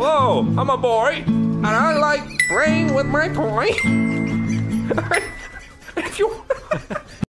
Hello, I'm a boy, and I like playing with my toy.